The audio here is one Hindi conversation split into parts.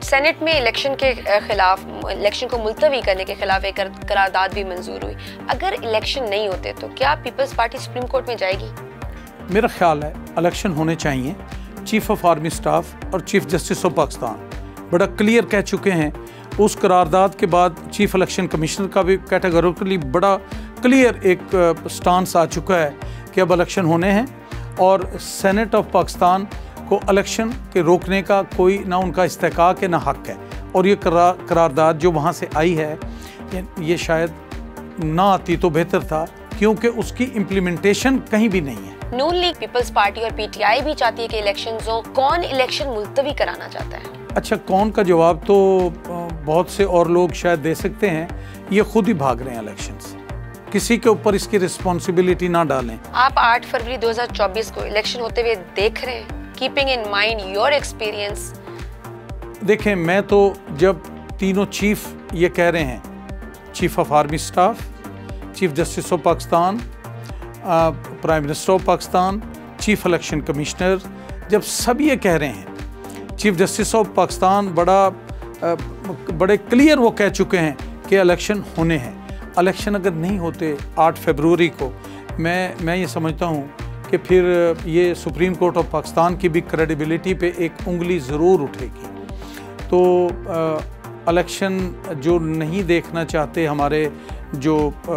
सेनेट में इलेक्शन के खिलाफ, इलेक्शन को मुलतवी करने के खिलाफ एक करारदाद भी मंजूर हुई। अगर इलेक्शन नहीं होते तो क्या पीपल्स पार्टी सुप्रीम कोर्ट में जाएगी? मेरा ख्याल है इलेक्शन होने चाहिए। चीफ ऑफ आर्मी स्टाफ और चीफ जस्टिस ऑफ पाकिस्तान बड़ा क्लियर कह चुके हैं। उस करारदाद के बाद चीफ इलेक्शन कमिश्नर का भी कैटेगोरिकली बड़ा क्लियर एक स्टांस आ चुका है कि अब इलेक्शन होने हैं और सेनेट ऑफ पाकिस्तान को इलेक्शन के रोकने का कोई ना उनका इस्तेकाक है ना हक है। और ये करारदाद जो वहाँ से आई है ये शायद ना आती तो बेहतर था, क्योंकि उसकी इम्प्लीमेंटेशन कहीं भी नहीं है। नून लीग, पीपल्स पार्टी और पीटीआई भी चाहती है कि इलेक्शन हो। कौन इलेक्शन मुलतवी कराना चाहता है? अच्छा, कौन का जवाब तो बहुत से और लोग शायद दे सकते हैं। ये खुद ही भाग रहे हैं इलेक्शन से, किसी के ऊपर इसकी रिस्पॉन्सिबिलिटी ना डालें। आप 8 फरवरी 2024 को इलेक्शन होते हुए देख रहे हैं, keeping in mind your experience? देखें, मैं तो जब तीनों चीफ ये कह रहे हैं, chief of army staff, chief justice of Pakistan, prime minister of Pakistan, chief election commissioner, जब सब ये कह रहे हैं, चीफ जस्टिस ऑफ पाकिस्तान बड़े क्लियर वो कह चुके हैं कि इलेक्शन होने हैं। इलेक्शन अगर नहीं होते 8 फरवरी को, मैं ये समझता हूँ कि फिर ये सुप्रीम कोर्ट ऑफ पाकिस्तान की भी क्रेडिबिलिटी पे एक उंगली ज़रूर उठेगी। तो इलेक्शन जो नहीं देखना चाहते हमारे जो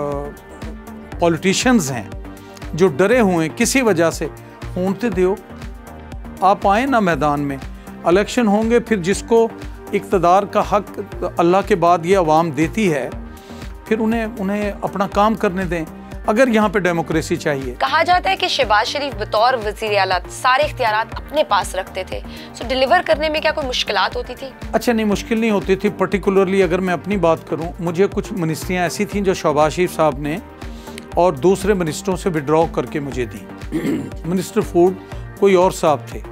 पॉलिटिशियंस हैं, जो डरे हुए हैं किसी वजह से, होने दो, आप आए ना मैदान में, इलेक्शन होंगे, फिर जिसको इक़्तिदार का हक अल्लाह के बाद ये अवाम देती है, फिर उन्हें अपना काम करने दें। अगर यहाँ पे डेमोक्रेसी चाहिए। कहा जाता है कि शहबाज शरीफ बतौर वज़ीर आला सारे इख्तियारात अपने पास रखते थे, सो डिलीवर करने में क्या कोई मुश्किलात होती थी? अच्छा, नहीं, मुश्किल नहीं होती थी। पर्टिकुलरली अगर मैं अपनी बात करूँ, मुझे कुछ मिनिस्ट्रियाँ ऐसी थीं जो शहबाज शरीफ साहब ने और दूसरे मिनिस्टरों से विड्रॉ करके मुझे दी। मिनिस्टर फूड कोई और साहब थे,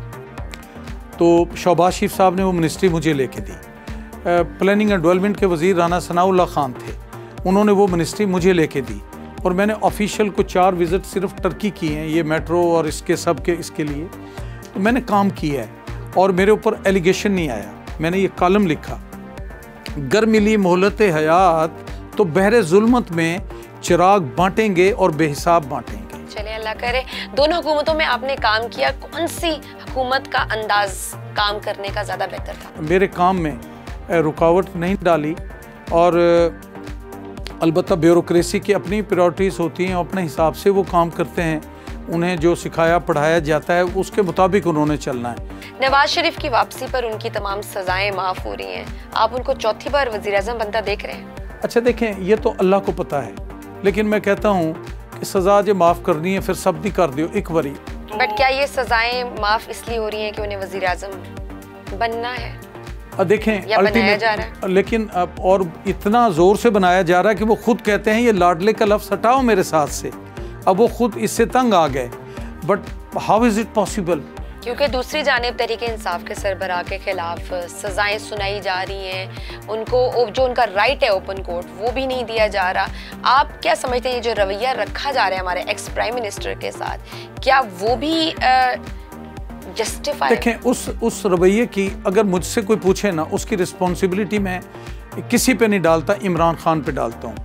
तो शहबाज शरीफ साहब ने वो मिनिस्ट्री मुझे लेके दी। प्लानिंग एंड डेवलपमेंट के वज़ीर राना सनाउल्लाह खान थे, उन्होंने वो मिनिस्ट्री मुझे लेके दी। और मैंने ऑफिशियल को 4 विज़िट सिर्फ टर्की किए हैं, ये मेट्रो और इसके सब के इसके लिए। तो मैंने काम किया है और मेरे ऊपर एलिगेशन नहीं आया। मैंने ये कॉलम लिखा, गर मिली मोहलत हयात तो बहरे जुल्मत में चिराग बांटेंगे और बेहिसाब बांटेंगे। चलिए, अल्लाह करे। दोनों हुकूमतों में आपने काम किया, कौन सी हुकूमत का अंदाज काम करने का ज़्यादा बेहतर था? मेरे काम में रुकावट नहीं डाली, और अलबत्ता ब्यूरोक्रेसी की अपनी प्रायोरिटीज़ होती हैं, अपने हिसाब से वो काम करते हैं। उन्हें जो सिखाया पढ़ाया जाता है उसके मुताबिक उन्होंने चलना है। नवाज शरीफ की वापसी पर उनकी तमाम सज़ाएं माफ़ हो रही हैं, आप उनको चौथी बार वज़ीर-ए-आज़म बनता देख रहे हैं? अच्छा, देखें, ये तो अल्लाह को पता है, लेकिन मैं कहता हूँ कि सज़ा जो माफ़ करनी है फिर सब दी कर दो एक बारी। बट क्या ये सज़ाएं माफ़ इसलिए हो रही हैं कि उन्हें वज़ीर-ए-आज़म बनना है? देखें, या बनाया जा रहा है? लेकिन अब और इतना ज़ोर से बनाया जा रहा है कि वो खुद कहते हैं ये लाडले का लफ्ज़ हटाओ मेरे साथ से। अब वो खुद इससे तंग आ गए। But how is it possible? क्योंकि दूसरी जानिब तहरीक इंसाफ के सरबराह के खिलाफ सज़ाएं सुनाई जा रही हैं, उनको जो उनका राइट है ओपन कोर्ट वो भी नहीं दिया जा रहा। आप क्या समझते हैं ये जो रवैया रखा जा रहा है हमारे एक्स प्राइम मिनिस्टर के साथ, क्या वो भी जस्टिफाई? देखें, उस रवैये की अगर मुझसे कोई पूछे ना, उसकी रिस्पॉन्सिबिलिटी मैं किसी पे नहीं डालता, इमरान खान पे डालता हूँ।